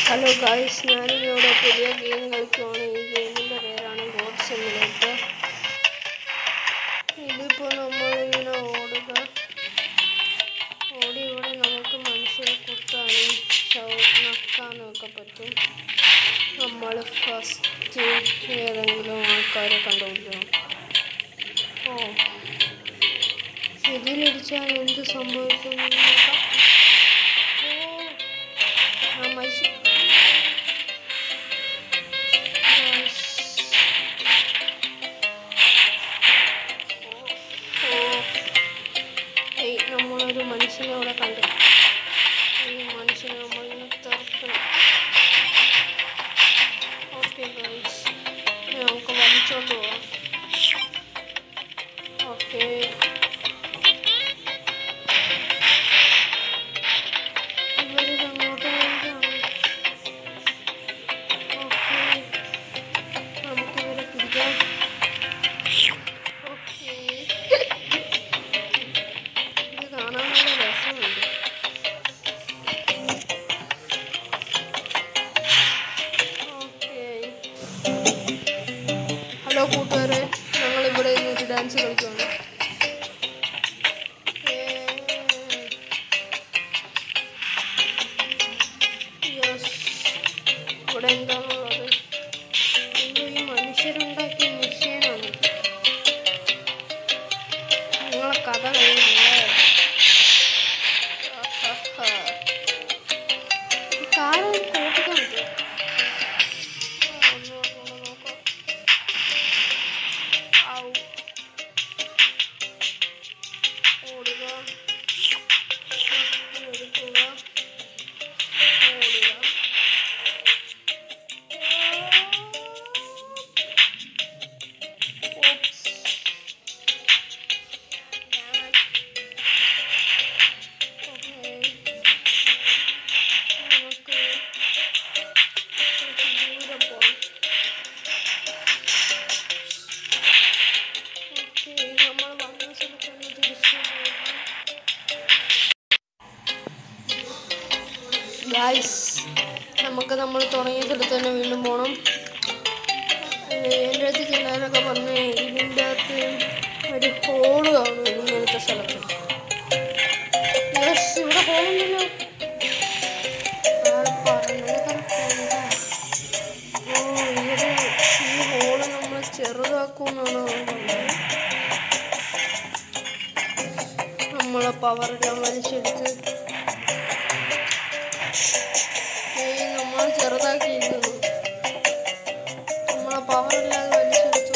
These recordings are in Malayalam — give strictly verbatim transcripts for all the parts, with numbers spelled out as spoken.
ഹലോ ഗായ്സ്, ഞാനിവിടെ പുതിയ ഗെയിം കളിക്കുവാണ്. ഈ ഗെയിമിൻ്റെ പേരാണ് ഗോഡ് സിമുലേറ്റർ. ഇതിപ്പോൾ നമ്മളിങ്ങനെ ഓടുക, ഓടി ഇവിടെ നമുക്ക് മനുഷ്യരെ കുത്താനും നക്കാനും ഒക്കെ പറ്റും. നമ്മൾ ഫസ്റ്റ് ഏതെങ്കിലും ആൾക്കാരെ കണ്ടുപിടിക്കണം. ഓ, ഇതിലിടിച്ചാൽ എന്ത് സംഭവിക്കും? ഓ, ആ മനുഷ്യൻ നമ്മളൊരു മനുഷ്യനെ അവിടെ കണ്ടു. ഈ മനുഷ്യനെ നമ്മളിങ്ങനെ തുറക്കണം. ഓക്കെ ഗൈസ്, നമുക്ക് വലിച്ചോണ്ട് പോവാം. ഓക്കെ, ഇവരിത് അങ്ങോട്ട് പോവുകയാണ്. ഓക്കെ, നമുക്കിവരെ പിടിക്കാം. ഓക്കെ, ഹലോ കൂട്ടുകാരെ, ഞങ്ങളിവിടെ ഒരു ഡാൻസ് കളിക്കുകയാണ്. യെസ്, ഇവിടെ എന്താണുള്ളത്? ഈ മനുഷ്യരുണ്ടാക്കിയ മെഷീനാണ്. നിങ്ങളെ കഥ കഴിയുന്നില്ലേ? കാലം കൂട്ടിക്കാൻ പറ്റും. ഗായ്സ്, നമുക്ക് നമ്മൾ തുടങ്ങിയതിടത്ത് തന്നെ വീണ്ടും പോകണം. എൻ്റെ അടുത്ത് ചിലരൊക്കെ പറഞ്ഞ് ഇതിൻ്റെ അകത്ത് ഒരു ഹോള് കാണും ഇങ്ങനത്തെ സ്ഥലത്ത്. യെസ്, ഇവിടെ ഹോളൊന്നുമില്ല. പറഞ്ഞത് കറക്റ്റ്. ഓ, ഇവിടെ ഈ ഹോള് നമ്മൾ ചെറുതാക്കുമെന്നാണ് പറഞ്ഞത്. നമ്മളെ പവറെല്ലാം വലിച്ചെടുത്ത് നമ്മൾ ചെറുതാക്കിയിരിക്കുന്നു. നമ്മളെ പവറില്ലാതെ വലിച്ചെടുത്തു.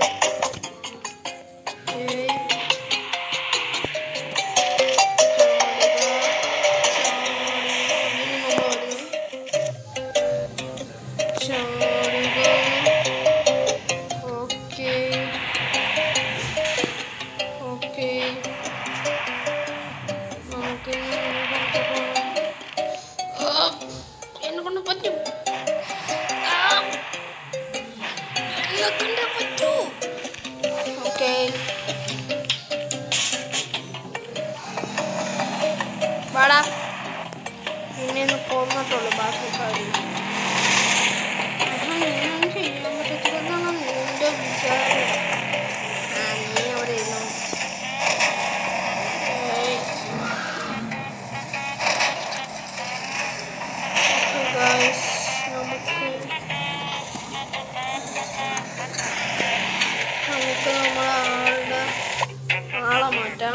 ഓക്കെ ഓക്കെ, നമുക്ക് എന്നെ കൊണ്ട് പറ്റും. പറ്റൂ. ഓക്കെ, വാടാ, പിന്നെ ഒന്ന് കൊന്നിട്ടുള്ളൂ ബാക്കി കാര്യം. ഞാൻ ചെയ്യാൻ പറ്റത്തില്ലെന്നാണ് നിന്റെ വിചാരം. ആ, നീ അവിടെ ഇരുന്നു. ഗായ്സ്, നമുക്ക് നമുക്ക് നമ്മളെ ആളുടെ ആളെ മാറ്റാം.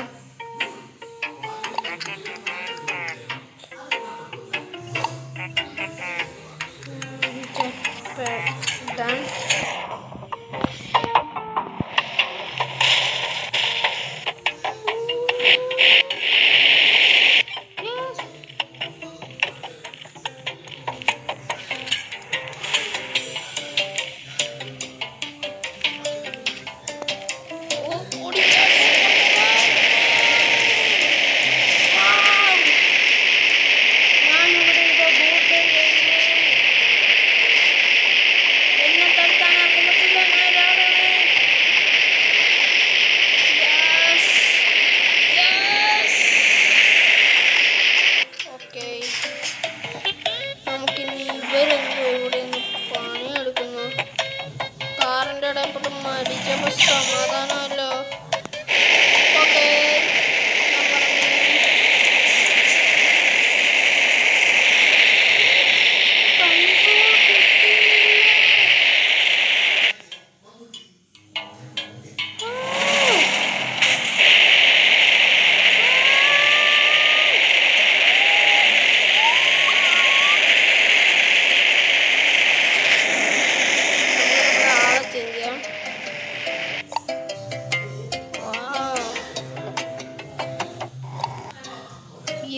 Done. Yes! Yes!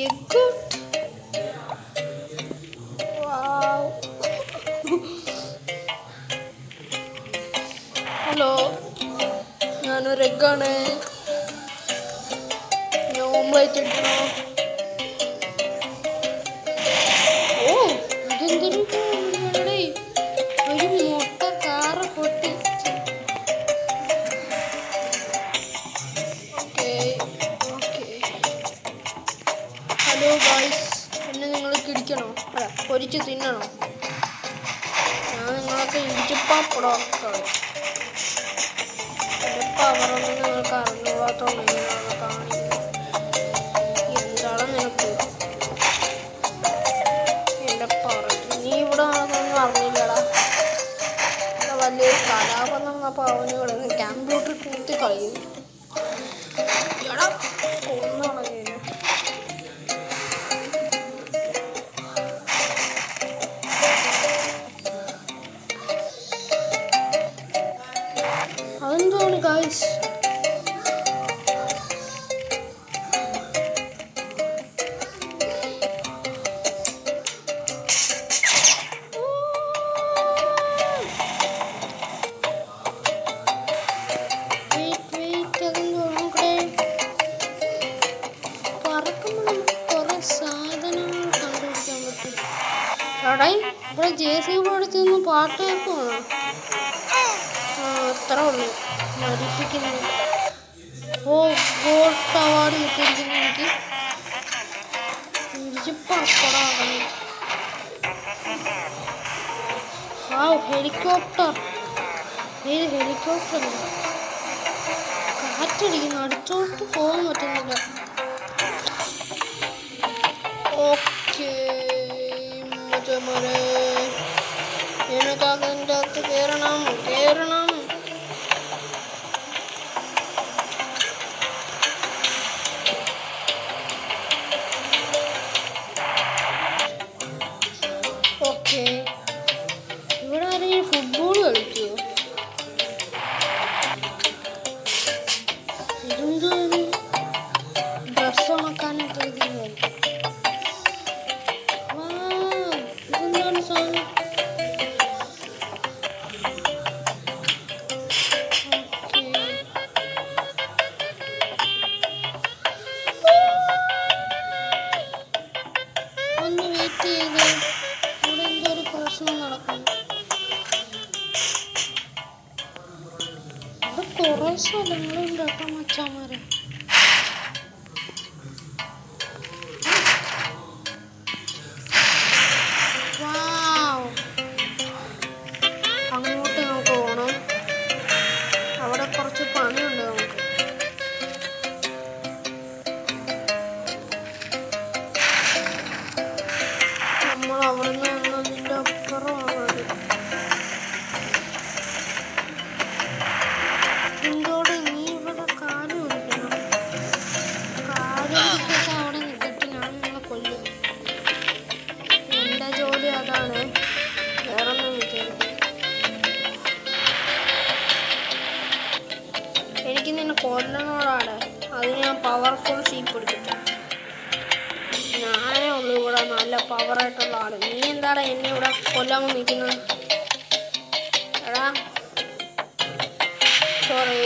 good. Wow. Hello, ഞാനൊരു എഗ്ഗാണ്. ഞാൻ ഓംലേറ്റ് അടിക്കണോ? ഓ, ഇതെന്തൊരു ഒരു മുട്ട കാറ് പൊട്ടി. Okay okay. ഹലോ ഗായ്സ്, എന്നെ നിങ്ങൾ ഇടിക്കണോ? അല്ല, പൊരിച്ച് തിന്നണോ? ഞാൻ നിങ്ങളൊക്കെ ഇടിച്ചപ്പാപ്പടോ. എൻ്റെ പവറൊന്നും നിങ്ങൾക്ക് അറിഞ്ഞുകൂടാത്തോണ്ട് ഇങ്ങനെയാണ് കാണിക്കുന്നത്. എന്താണ് നിനക്ക് എൻ്റെ പവർ? നീ ഇവിടെ നടന്നൊന്നും അറിഞ്ഞില്ലടാ. ഇവിടെ വലിയൊരു കലാപം നടന്നപ്പോൾ അവന് ഇവിടെ നിന്ന് കമ്പ്യൂട്ടർ കൂട്ടി കളയുന്നു. എടാ ഒന്നാണ് ചെയ്യുന്നത്. അതെന്താണ് ഗായ്സ്? ഇവിടെ ജെ സി ബി എടുത്ത് നിന്ന് പാട്ട് കേൾക്കുവാണോ? ആ, അത്ര ഉള്ളു. മരിപ്പിക്കുന്നു. ഓ, ഗോൾഡ് അവാർഡ് കിട്ടിയിരിക്കുന്നു എനിക്ക്. ഇടിച്ചപ്പടാകണം. ആ, ഹെലികോപ്റ്റർ. ഏത് ഹെലികോപ്റ്റർ? കാറ്റടിക്കുന്നു. അടുത്തോട്ട് പോകാൻ പറ്റുന്നില്ല. ഓക്കെ, എനിക്ക് അതിൻ്റെ അകത്ത് കയറണം കയറണം. ഓക്കെ, ഇവിടെ ആരെങ്കിലും ഫുട്ബോൾ കളിക്കുമോ? ഇതെന്തോ ഡ്രസ്സ് ഉണക്കാനായിട്ട് ഇരിക്കുന്നത്. ഇതെന്താണ് സാധനം? ഒന്ന് വെയിറ്റ് ചെയ്ത്, ഇവിടെ എന്തോ ഒരു പ്രശ്നം നടക്കുന്നു. ഇവിടെ കുറേ സ്ഥലങ്ങളുണ്ട് കേട്ടോ മച്ചാമാരെ. അങ്ങോട്ട് നമുക്ക് പോകണം. അവിടെ കുറച്ച് പണിയുണ്ട് നമുക്ക്. നമ്മൾ അവിടെ നിന്ന് വന്നതിൻ്റെ അപ്പുറമാണ്. എന്തോടെ നീ ഇവിടെ കാല് പിടിക്കണം. കാല് പിടിച്ചിട്ട് അവിടെ നിൽക്കട്ടെ, ഞാൻ നിങ്ങളെ കൊല്ലും. എൻ്റെ ജോലി അതാണ്, വേറൊന്നും വിചാരിക്കും. എനിക്ക് നിന്നെ കൊല്ലണോടാണ്. അത് ഞാൻ പവർഫുൾ ഷീപ്പ് എടുക്കട്ടെ. ഞാനേ ഉള്ളൂ ഇവിടെ നല്ല പവറായിട്ടുള്ള ആള്. നീ എന്താണ് എന്നെ ഇവിടെ കൊല്ലാൻ നിൽക്കുന്നത്? എടാ സോറി.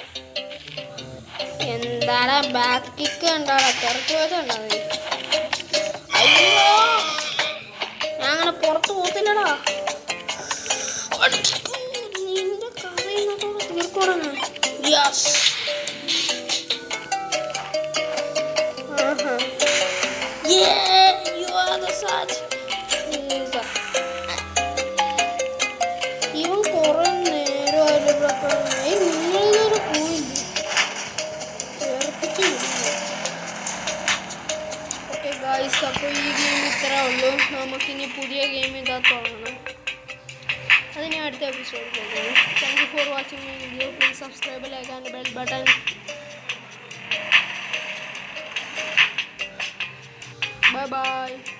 എന്താടാ ബാക്ക് കിക്ക് ഉണ്ടാടാ, തിരക്ക് വെച്ചുണ്ടാ നീ? അയ്യോ, ഞാൻ അങ്ങനെ പുറത്ത് പോകത്തില്ലടാ. നിന്റെ കഥയിനോട് തീർക്കോടാണ്. Yes. Uh-huh. Yeah, you are the such. ഇവൻ കുറെ നേരമായാലും ഇവിടെ കിടന്ന് നിങ്ങളിതൊരു പോയില്ല. ചേർപ്പിച്ച് വിടുന്നു. ഓക്കെ ഗായ്സ്, അപ്പോൾ ഈ ഗെയിം ഇത്രേ ഉള്ളൂ. നമുക്കിനി പുതിയ ഗെയിം ഇതാ തുടങ്ങണം. അത് ഞാൻ അടുത്ത എപ്പിസോഡിൽ പോകും. Thank you for watching my video. Please subscribe, like and bell button. Bye bye.